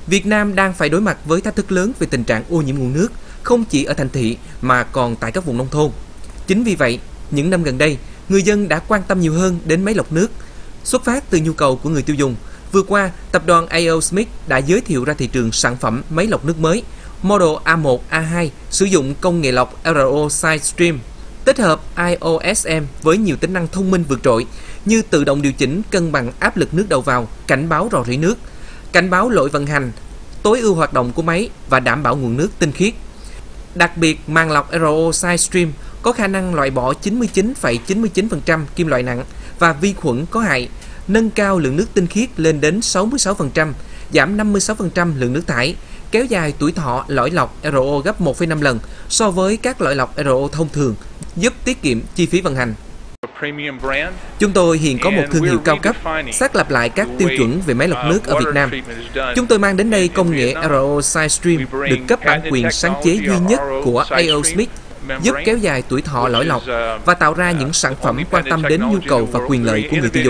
Việt Nam đang phải đối mặt với thách thức lớn về tình trạng ô nhiễm nguồn nước, không chỉ ở thành thị mà còn tại các vùng nông thôn. Chính vì vậy, những năm gần đây, người dân đã quan tâm nhiều hơn đến máy lọc nước. Xuất phát từ nhu cầu của người tiêu dùng, vừa qua, tập đoàn A.O. Smith đã giới thiệu ra thị trường sản phẩm máy lọc nước mới, model A1, A2 sử dụng công nghệ lọc RO SideStream, tích hợp IOSM với nhiều tính năng thông minh vượt trội như tự động điều chỉnh cân bằng áp lực nước đầu vào, cảnh báo rò rỉ nước, cảnh báo lỗi vận hành, tối ưu hoạt động của máy và đảm bảo nguồn nước tinh khiết. Đặc biệt, màng lọc RO SideStream có khả năng loại bỏ 99,99% kim loại nặng và vi khuẩn có hại, nâng cao lượng nước tinh khiết lên đến 66%, giảm 56% lượng nước thải, kéo dài tuổi thọ lõi lọc RO gấp 1,5 lần so với các lõi lọc RO thông thường, giúp tiết kiệm chi phí vận hành. Chúng tôi hiện có một thương hiệu cao cấp, xác lập lại các tiêu chuẩn về máy lọc nước ở Việt Nam. Chúng tôi mang đến đây công nghệ RO SideStream được cấp bản quyền sáng chế duy nhất của A.O. Smith, giúp kéo dài tuổi thọ lõi lọc và tạo ra những sản phẩm quan tâm đến nhu cầu và quyền lợi của người tiêu dùng.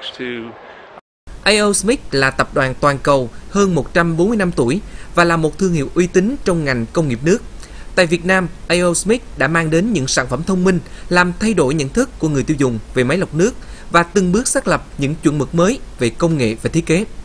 A.O. Smith là tập đoàn toàn cầu hơn 140 năm tuổi và là một thương hiệu uy tín trong ngành công nghiệp nước. Tại Việt Nam, A.O. Smith đã mang đến những sản phẩm thông minh làm thay đổi nhận thức của người tiêu dùng về máy lọc nước và từng bước xác lập những chuẩn mực mới về công nghệ và thiết kế.